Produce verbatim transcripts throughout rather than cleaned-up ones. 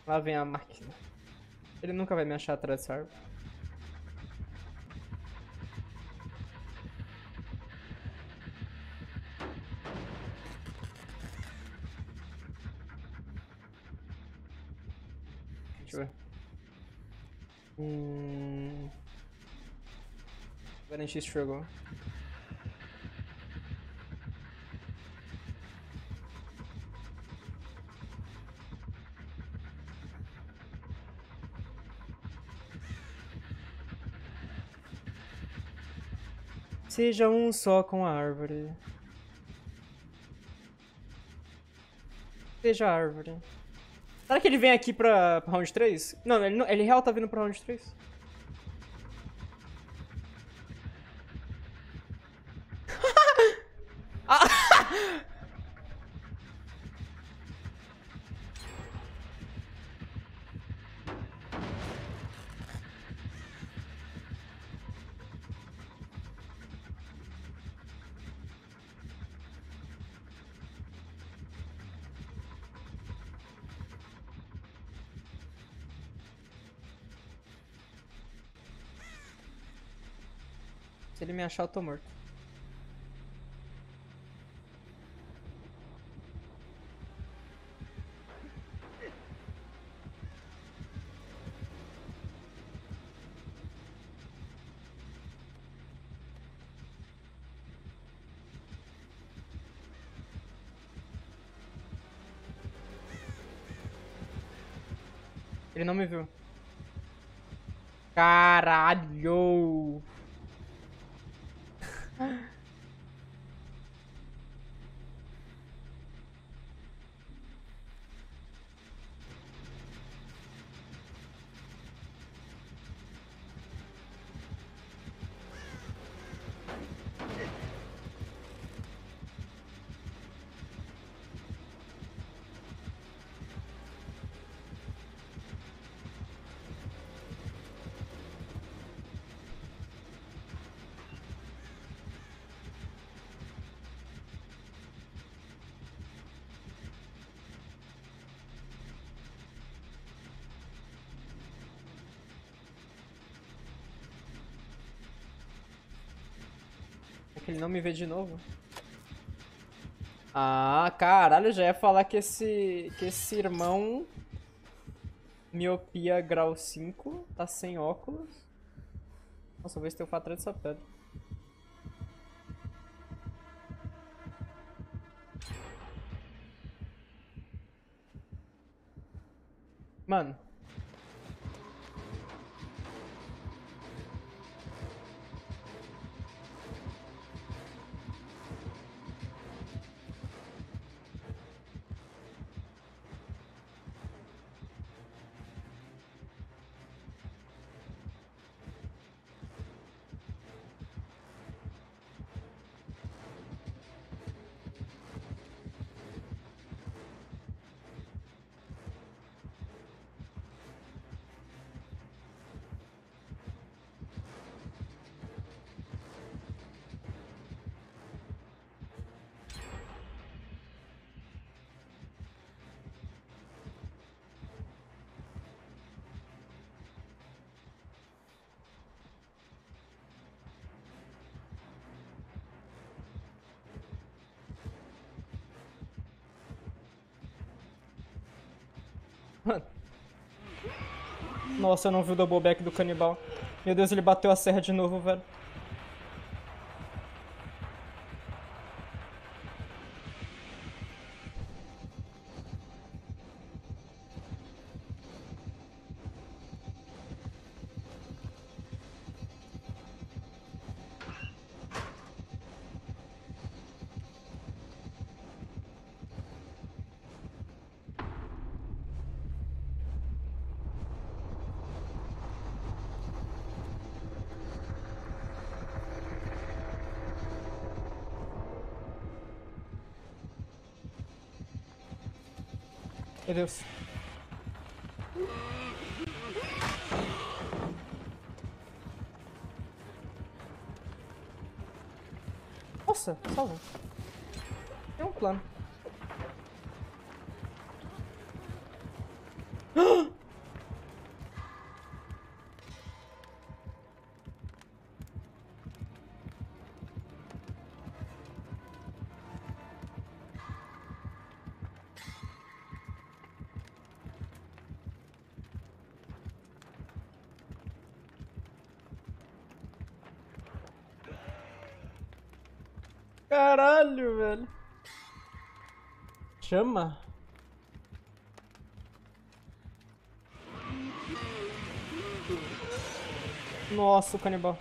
Lá vem a máquina. Ele nunca vai me achar atrás dessa árvore. Deixa eu ver. Hum... Vanish Struggle. Seja um só com a árvore. Seja a árvore. Será que ele vem aqui pra, pra round três? Não, ele, não, ele real tá vindo pra round três. Ah! Se ele me achar, eu tô morto. Ele não me viu. Caralho! É que ele não me vê de novo. Ah, caralho, já ia falar que esse, que esse irmão miopia grau cinco tá sem óculos. Nossa, eu vou ver se tem o fator dessa pedra. Mano. Mano. Nossa, eu não vi o double back do canibal. Meu Deus, ele bateu a serra de novo, velho. Meu Deus. Nossa, salva. Tem um plano. Caralho, velho. Chama. Nossa, o canibal.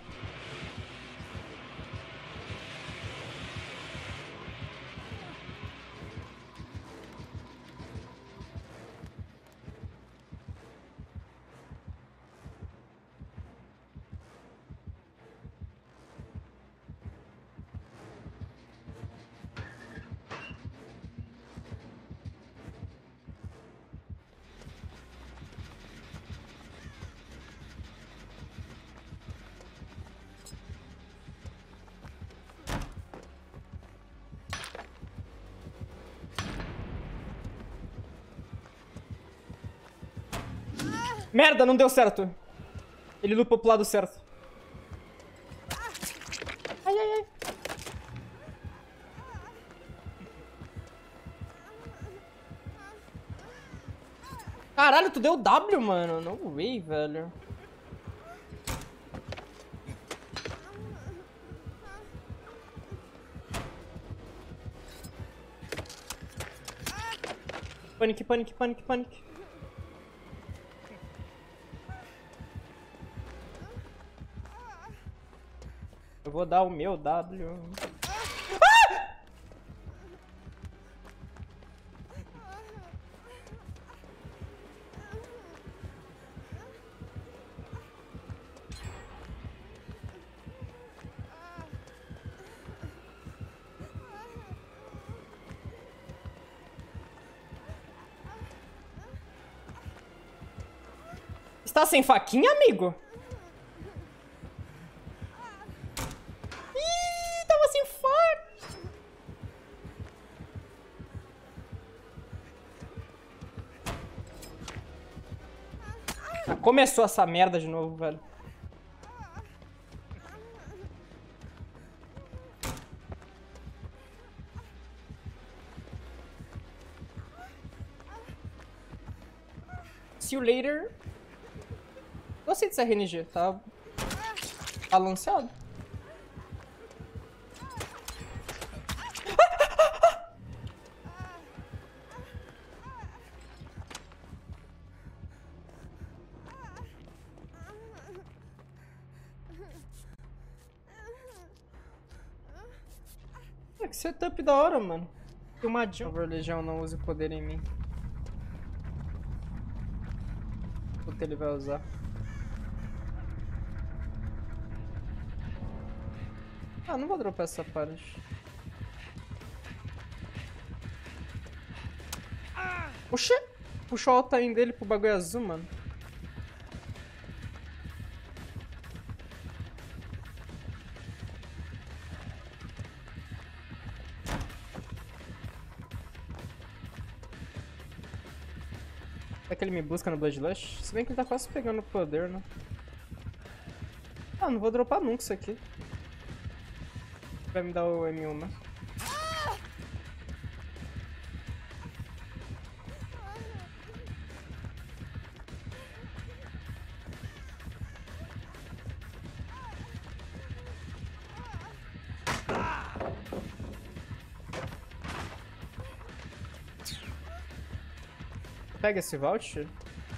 Merda, não deu certo. Ele lupou pro lado certo. Ai, ai, ai. Caralho, tu deu W, mano. No way, velho. Panic, panic, panic, panic. Eu vou dar o meu W. Ah! Está sem faquinha, amigo? Começou essa merda de novo, velho. See you later. Gostei desse R N G, tá balanceado. Que setup da hora, mano. Filmadinho. Por favor, Legião, não use poder em mim. Puta, ele vai usar. Ah, não vou dropar essa parte. Oxê! Puxou o altaim dele pro bagulho azul, mano. Será que ele me busca no Bloodlust? Se bem que ele tá quase pegando o poder, né? Ah, não vou dropar nunca isso aqui. Vai me dar o M um, né? Pega esse voucher.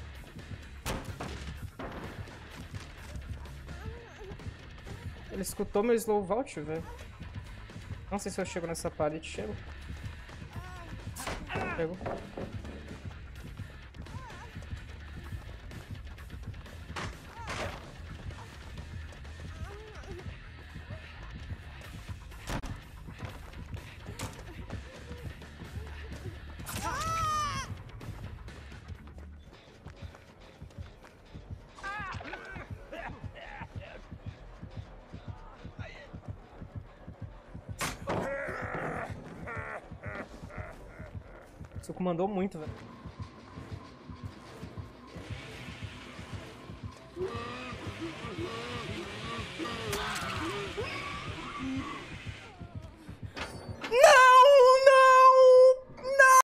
Ele escutou meu slow vault, velho. Não sei se eu chego nessa parede. Chego. Chego. Isso comandou muito, velho.